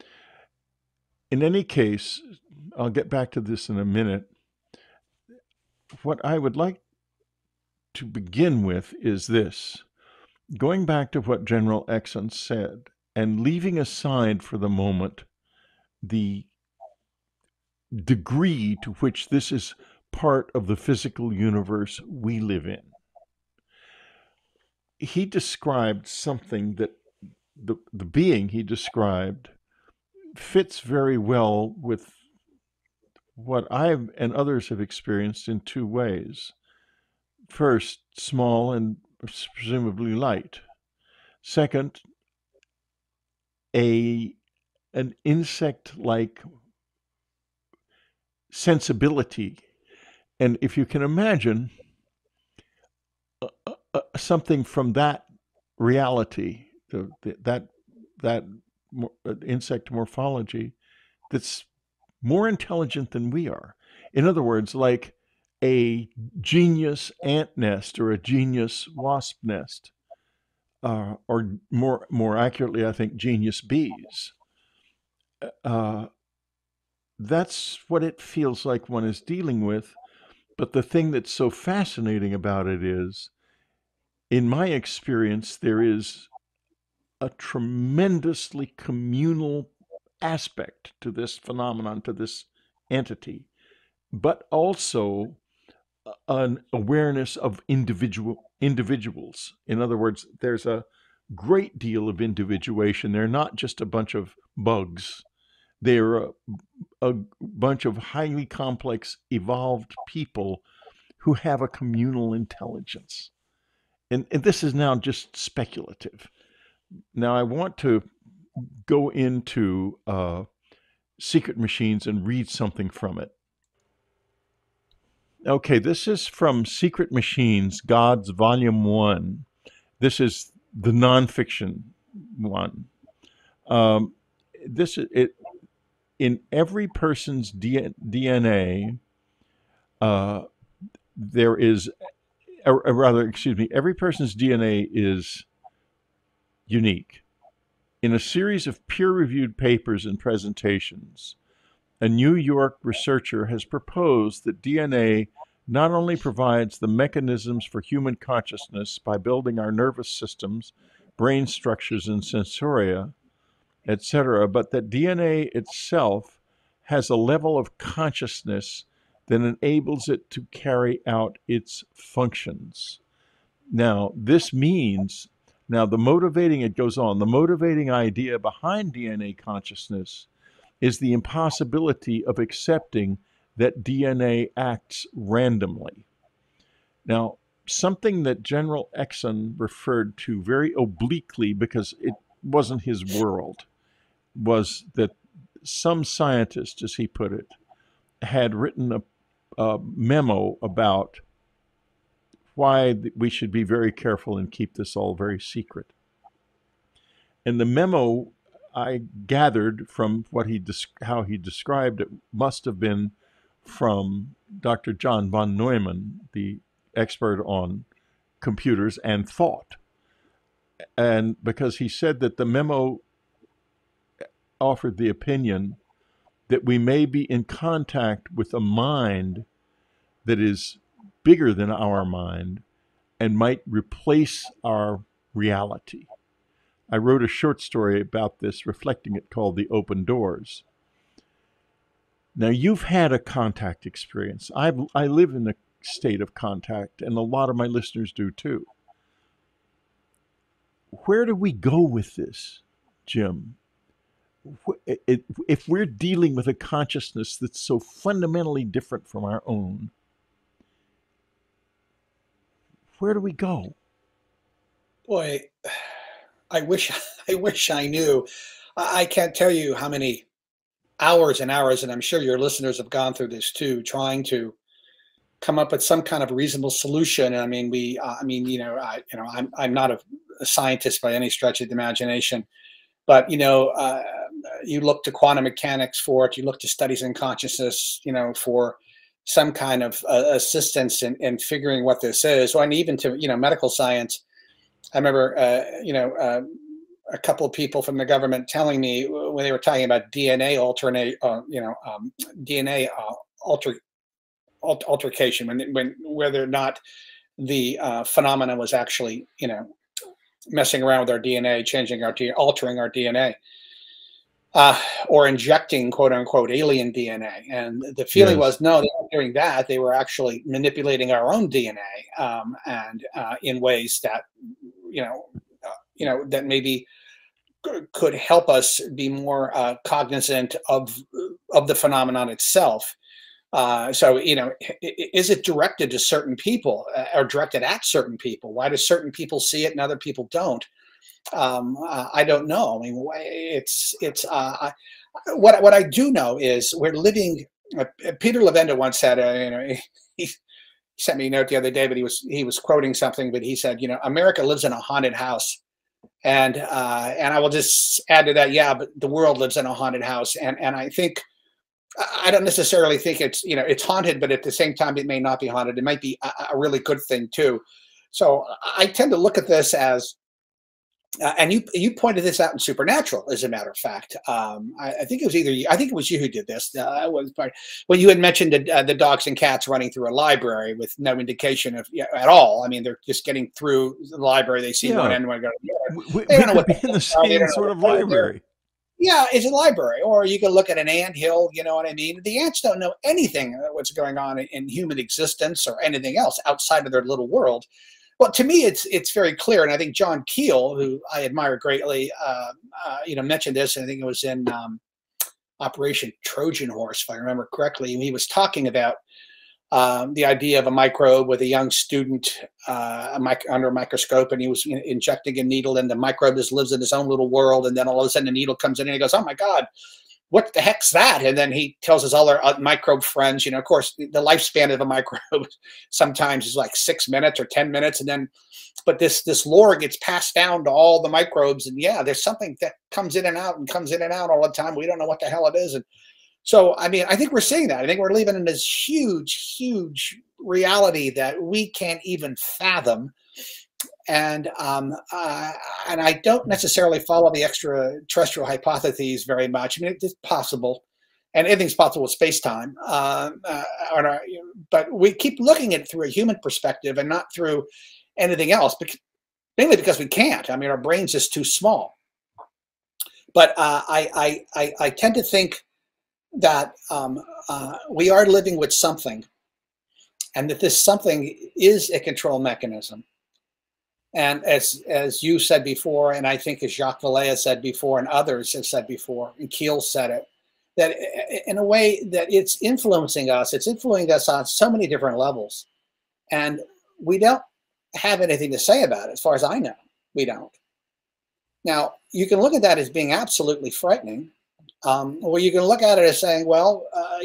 any case, I'll get back to this in a minute. What I would like to begin with is this. Going back to what General Exon said, and leaving aside for the moment the degree to which this is part of the physical universe we live in. He described something that the being he described fits very well with what I and others have experienced in two ways. First, small and presumably light. Second, an insect-like sensibility And if you can imagine something from that reality, that insect morphology, that's more intelligent than we are. In other words, like a genius ant nest or a genius wasp nest, or more accurately, I think, genius bees. Uh, that's what it feels like one is dealing with. But the thing that's so fascinating about it is, in my experience, there is a tremendously communal aspect to this phenomenon, to this entity, but also an awareness of individuals. In other words, there's a great deal of individuation. They're not just a bunch of bugs. They're a bunch of highly complex, evolved people who have a communal intelligence. And this is now just speculative. Now, I want to go into Secret Machines and read something from it. Okay, this is from Secret Machines, Gods, Volume 1. This is the nonfiction one. Um, this it in every person's DNA. There is, or rather, excuse me, every person's DNA is unique. In a series of peer-reviewed papers and presentations, a New York researcher has proposed that DNA not only provides the mechanisms for human consciousness by building our nervous systems, brain structures, and sensoria, etc., but that DNA itself has a level of consciousness that enables it to carry out its functions. Now, this means, now the motivating, it goes on, the motivating idea behind DNA consciousness is the impossibility of accepting that DNA acts randomly. Now, something that General Exxon referred to very obliquely because it wasn't his world was that some scientist, as he put it, had written a memo about why we should be very careful and keep this all very secret. And the memo, I gathered from how he described it, must have been from Dr. John von Neumann, the expert on computers and thought. And because he said that the memo offered the opinion that we may be in contact with a mind that is bigger than our mind and might replace our reality. I wrote a short story about this, reflecting it, called The Open Doors. Now, you've had a contact experience. I live in a state of contact, and a lot of my listeners do too. Where do we go with this, Jim? If we're dealing with a consciousness that's so fundamentally different from our own, where do we go? Boy, I wish I knew. I can't tell you how many hours and hours, and I'm sure your listeners have gone through this too, trying to come up with some kind of reasonable solution. I mean, I'm not a scientist by any stretch of the imagination, but you look to quantum mechanics for it. You look to studies in consciousness, for some kind of assistance in figuring what this is. And even to medical science. I remember a couple of people from the government telling me when they were talking about DNA altercation, when whether or not the phenomena was actually messing around with our DNA, changing our DNA, altering our DNA. Or injecting "quote unquote" alien DNA, and the feeling was no, they weren't doing that. They were actually manipulating our own DNA, and in ways that that maybe could help us be more cognizant of the phenomenon itself. So is it directed to certain people or directed at certain people? Why do certain people see it and other people don't? I don't know. I mean, what I do know is we're living. Peter Levenda once said, he sent me a note the other day, but he was quoting something, but he said, America lives in a haunted house. And I will just add to that, yeah, but the world lives in a haunted house. And I think, I don't necessarily think it's haunted, but at the same time, it may not be haunted. It might be a really good thing too. So I tend to look at this as, and you pointed this out in Supernatural, as a matter of fact. I think it was either you, I think it was you who did this. Well, you had mentioned the dogs and cats running through a library with no indication of at all. I mean, they're just getting through the library. They see one end, one go to the other. We could be in the same sort of library. Yeah, it's a library. Or you can look at an anthill, you know what I mean? The ants don't know anything what's going on in human existence or anything else outside of their little world. Well, to me, it's very clear, and I think John Keel, who I admire greatly, mentioned this, and I think it was in Operation Trojan Horse, if I remember correctly, and he was talking about the idea of a microbe with a young student under a microscope, and he was injecting a needle, and the microbe just lives in his own little world, and then all of a sudden the needle comes in, and he goes, "Oh my God, what the heck's that?" And then he tells his other microbe friends, of course, the lifespan of a microbe sometimes is like 6 minutes or 10 minutes. And then, but this lore gets passed down to all the microbes. And yeah, there's something that comes in and out all the time. We don't know what the hell it is. And so, I mean, I think we're seeing that. I think we're living in this huge, huge reality that we can't even fathom. And I don't necessarily follow the extraterrestrial hypotheses very much. I mean, it's possible, and anything's possible with space-time. But we keep looking at it through a human perspective and not through anything else, mainly because we can't. I mean, our brain's just too small. But I tend to think that we are living with something, and that this something is a control mechanism. And as you said before, and I think as Jacques Vallée has said before, and others have said before, and Keel said it, that in a way that it's influencing us. It's influencing us on so many different levels. And we don't have anything to say about it, as far as I know. We don't. Now, you can look at that as being absolutely frightening, or you can look at it as saying, well,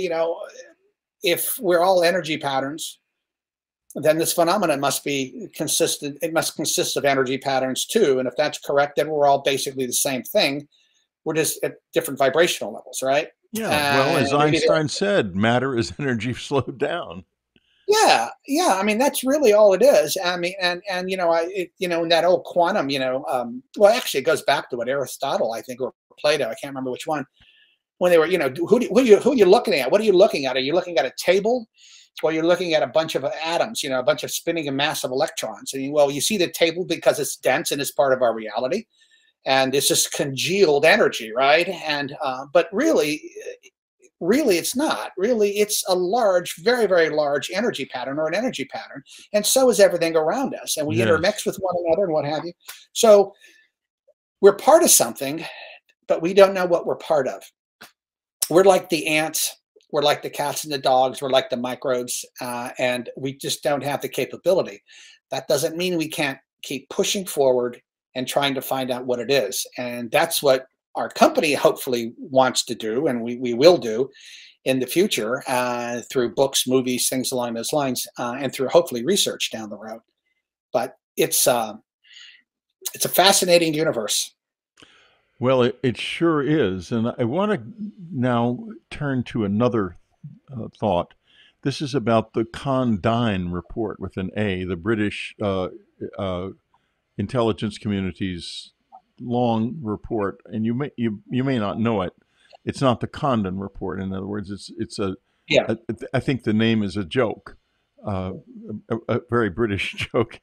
if we're all energy patterns, then this phenomenon must be consistent. It must consist of energy patterns too. And if that's correct, then we're all basically the same thing. We're just at different vibrational levels, right? Yeah. Well, as Einstein said, matter is energy slowed down. Yeah. I mean, that's really all it is. I mean, and in that old quantum, well, actually, it goes back to what Aristotle, I think, or Plato, I can't remember which one, when they were, who are you looking at? What are you looking at? Are you looking at a table? Or you're looking at a bunch of atoms, a bunch of spinning and massive electrons. And well, you see the table because it's dense and it's part of our reality. And it's just congealed energy, right? And but really it's not. Really, it's a large, very, very large energy pattern, or an energy pattern. And so is everything around us. And we intermix with one another and what have you. So we're part of something, but we don't know what we're part of. We're like the ants. We're like the cats and the dogs. We're like the microbes, and we just don't have the capability. That doesn't mean we can't keep pushing forward and trying to find out what it is. And that's what our company hopefully wants to do, and we will do in the future through books, movies, things along those lines, and through hopefully research down the road. But it's a fascinating universe. Well, it sure is. And I want to now turn to another thought. This is about the Condign report with an A, the British intelligence community's long report. And you may not know it. It's not the Condon report. In other words, I think the name is a joke, a very British joke.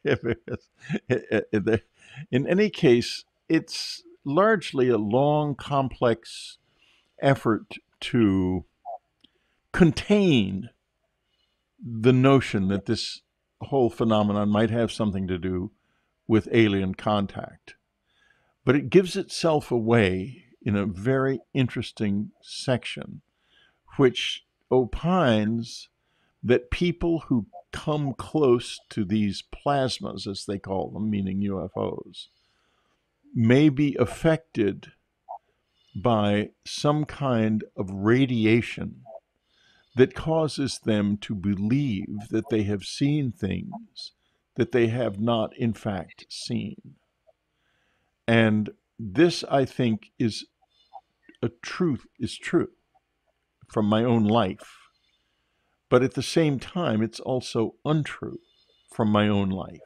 In any case, it's largely a long, complex effort to contain the notion that this whole phenomenon might have something to do with alien contact. But it gives itself away in a very interesting section, which opines that people who come close to these plasmas, as they call them, meaning UFOs, may be affected by some kind of radiation that causes them to believe that they have seen things that they have not, in fact, seen. And this, I think, is true from my own life. But at the same time, it's also untrue from my own life.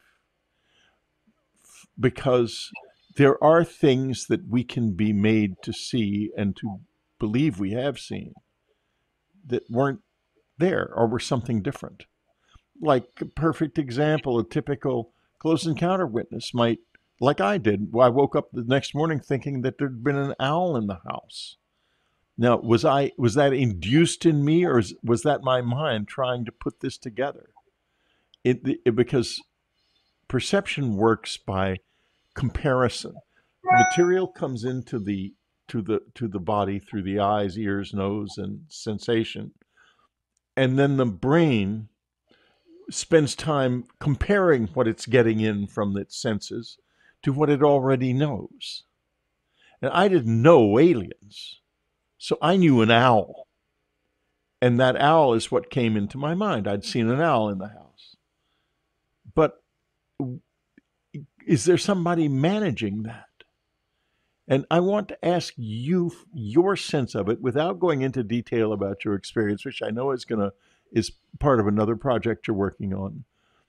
Because there are things that we can be made to see and to believe we have seen that weren't there or were something different. Like a perfect example, a typical close encounter witness might, like I did, I woke up the next morning thinking that there'd been an owl in the house. Now, was that induced in me, or was that my mind trying to put this together? Because perception works by comparison. Material comes into the body through the eyes, ears, nose, and sensation, and then the brain spends time comparing what it's getting in from its senses to what it already knows. And I didn't know aliens, so I knew an owl. And that owl is what came into my mind. I'd seen an owl in the house. But is there somebody managing that? And I want to ask you your sense of it without going into detail about your experience, which I know is part of another project you're working on.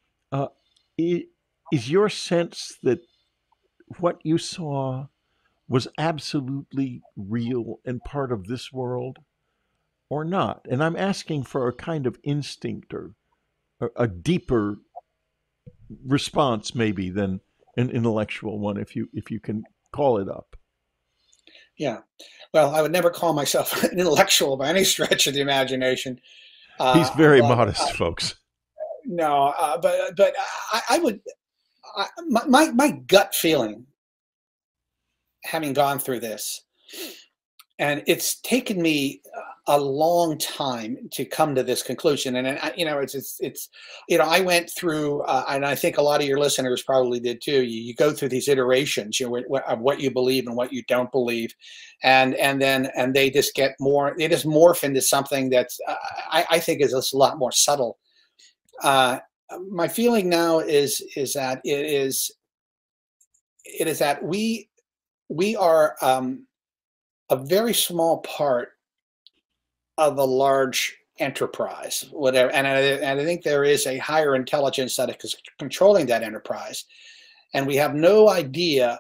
Is your sense that what you saw was absolutely real and part of this world or not? And I'm asking for a kind of instinct or a deeper response maybe than an intellectual one, if you can call it up. Yeah. Well, I would never call myself an intellectual by any stretch of the imagination. He's very modest, folks. No, but I would. My gut feeling, having gone through this, and it's taken me a long time to come to this conclusion. And it's I went through, and I think a lot of your listeners probably did too. You go through these iterations, of what you believe and what you don't believe, and they just get more. They just morph into something that's I think is just a lot more subtle. My feeling now is that it is that we are a very small part of a large enterprise, whatever. And I think there is a higher intelligence that is controlling that enterprise. And we have no idea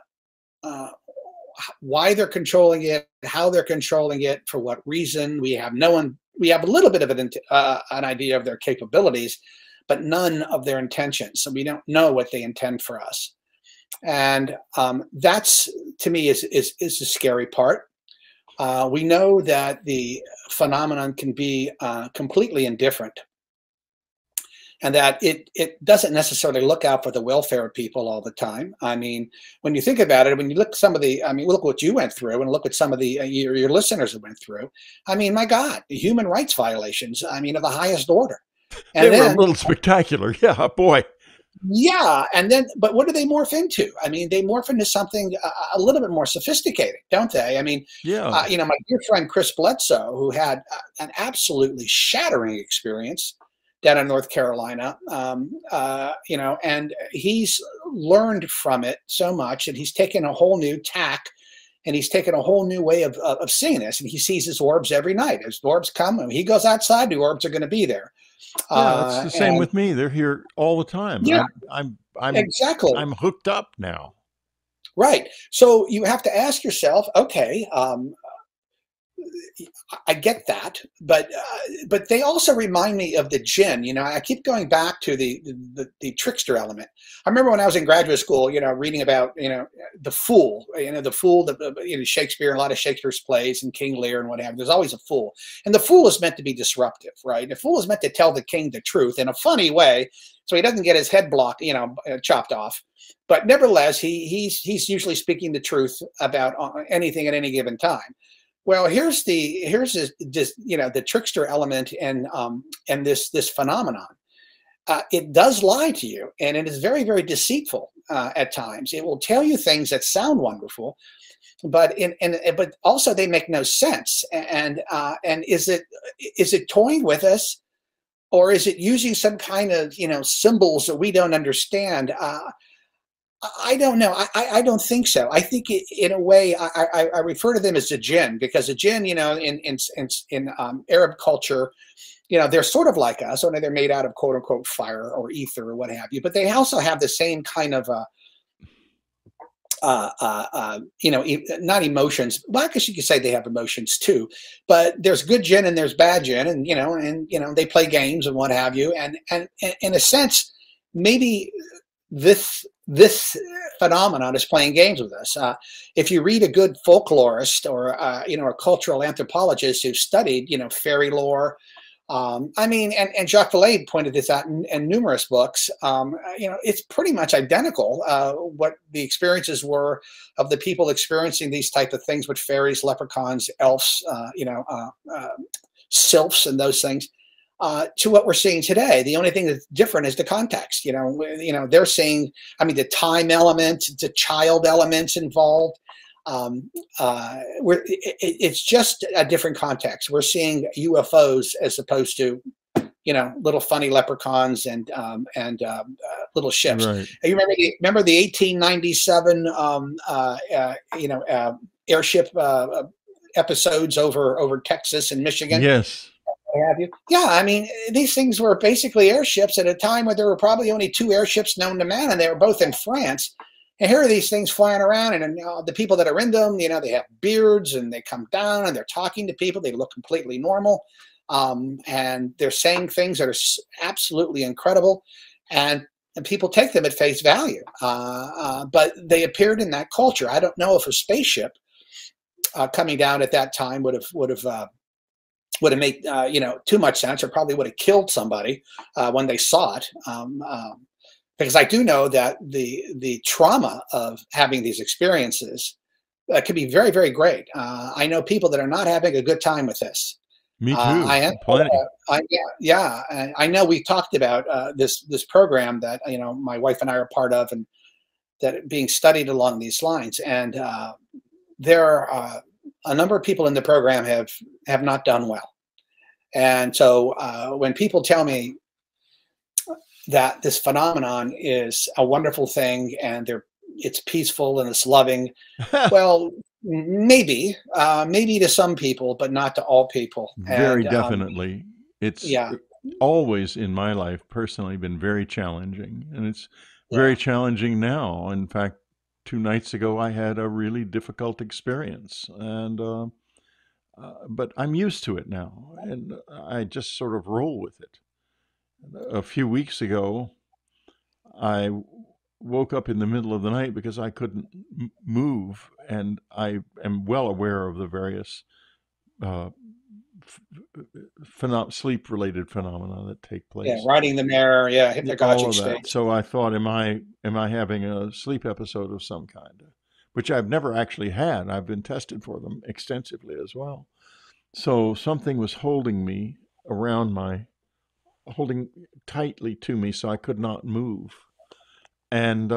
why they're controlling it, how they're controlling it, for what reason. We have a little bit of an idea of their capabilities, but none of their intentions. So we don't know what they intend for us. And that's, to me, is the scary part. We know that the phenomenon can be completely indifferent, and that it doesn't necessarily look out for the welfare of people all the time. I mean, when you think about it, when you look at some of the, look what you went through, and look at some of the your listeners that went through. I mean, my God, the human rights violations. Of the highest order. And they were a little spectacular. Yeah, boy. Yeah, and then, but what do they morph into? They morph into something a little bit more sophisticated, don't they? Yeah. My dear friend Chris Bledsoe, who had an absolutely shattering experience down in North Carolina, and he's learned from it so much, and he's taken a whole new tack, and he's taken a whole new way of seeing this, and he sees his orbs every night. As the orbs come, and he goes outside, the orbs are going to be there. Yeah, it's the same with me. They're here all the time. Yeah, I'm exactly. I'm hooked up now. Right. So you have to ask yourself, okay, I get that, but they also remind me of the jinn. I keep going back to the trickster element. I remember when I was in graduate school, reading about the fool. Shakespeare, a lot of Shakespeare's plays, and King Lear and what have you. There's always a fool, and the fool is meant to be disruptive, right? The fool is meant to tell the king the truth in a funny way, so he doesn't get his head blocked, chopped off. But nevertheless, he's usually speaking the truth about anything at any given time. Well, here's the trickster element and this phenomenon. It does lie to you, and it is very, very deceitful at times. It will tell you things that sound wonderful, but also they make no sense. And is it toying with us, or is it using some kind of symbols that we don't understand? I don't know. I don't think so. I think in a way I refer to them as the jinn, because the jinn, in Arab culture, they're sort of like us, only they're made out of quote unquote fire or ether or what have you. But they also have the same kind of not emotions. Well, I guess you could say they have emotions too, but there's good jinn and there's bad jinn, and they play games and what have you. And in a sense, maybe this phenomenon is playing games with us. If you read a good folklorist or a cultural anthropologist who studied fairy lore, and Jacques Vallée pointed this out in numerous books. It's pretty much identical what the experiences were of the people experiencing these type of things with fairies, leprechauns, elves, sylphs, and those things, to what we're seeing today. The only thing that's different is the context. They're seeing, the time element, the child elements involved. It's just a different context. We're seeing UFOs as opposed to, little funny leprechauns and little ships. Right. You remember the 1897 airship episodes over Texas and Michigan? Yes. Have you? Yeah, these things were basically airships at a time where there were probably only 2 airships known to man, and they were both in France. And here are these things flying around, and the people that are in them, they have beards, and they come down, and they're talking to people. They look completely normal, and they're saying things that are absolutely incredible, and people take them at face value. But they appeared in that culture. I don't know if a spaceship coming down at that time would have made too much sense, or probably would have killed somebody when they saw it. Because I do know that the trauma of having these experiences can be very, very great. I know people that are not having a good time with this. Me too. Plenty. I know we talked about this program that my wife and I are part of, and that being studied along these lines. And there are a number of people in the program have not done well. And so when people tell me that this phenomenon is a wonderful thing and it's peaceful and it's loving, well, maybe to some people, but not to all people. Very definitely. It's always in my life personally been very challenging, and it's very challenging now. In fact, 2 nights ago, I had a really difficult experience, and but I'm used to it now, and I just sort of roll with it. A few weeks ago, I woke up in the middle of the night because I couldn't move, and I am well aware of the various sleep-related phenomena that take place. Yeah, riding the mare, hypnagogic state. So I thought, am I having a sleep episode of some kind, which I've never actually had. I've been tested for them extensively as well. So something was holding tightly to me, so I could not move. And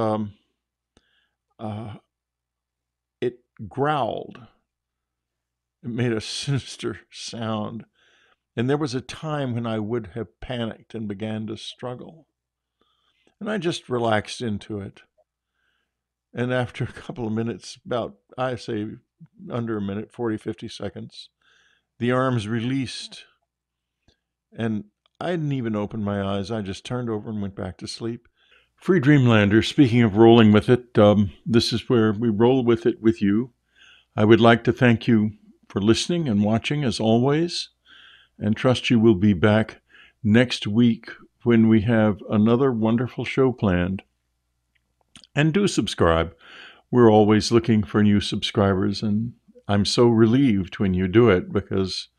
it growled. It made a sinister sound. And there was a time when I would have panicked and began to struggle. And I just relaxed into it. And after a couple of minutes, about, I say, under a minute, 40, 50 seconds, the arms released. And I didn't even open my eyes. I just turned over and went back to sleep. Free Dreamlander, speaking of rolling with it, this is where we roll with it with you. I would like to thank you for listening and watching, as always, and trust you will be back next week when we have another wonderful show planned. And do subscribe. We're always looking for new subscribers, and I'm so relieved when you do it because,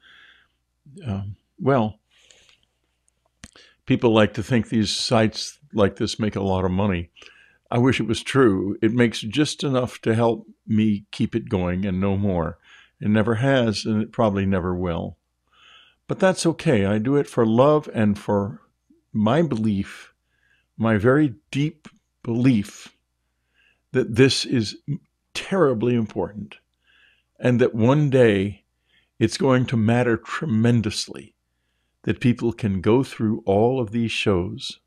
people like to think these sites like this make a lot of money. I wish it was true. It makes just enough to help me keep it going and no more. It never has, and it probably never will. But that's okay. I do it for love and for my belief, my very deep belief that this is terribly important. and that one day it's going to matter tremendously that people can go through all of these shows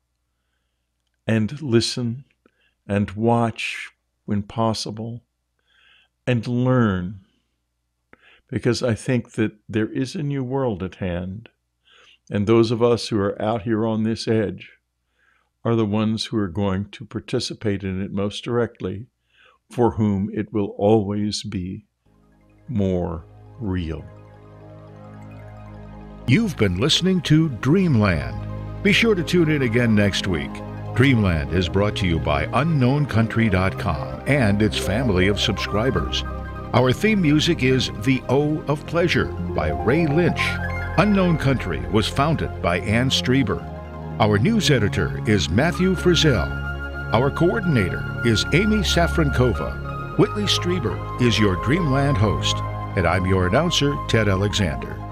and listen and watch when possible and learn, because I think that there is a new world at hand, and those of us who are out here on this edge are the ones who are going to participate in it most directly, for whom it will always be more real. You've been listening to Dreamland. Be sure to tune in again next week. Dreamland is brought to you by UnknownCountry.com and its family of subscribers. Our theme music is The O of Pleasure by Ray Lynch. Unknown Country was founded by Ann Strieber. Our news editor is Matthew Frizzell. Our coordinator is Amy Safrankova. Whitley Strieber is your Dreamland host, and I'm your announcer, Ted Alexander.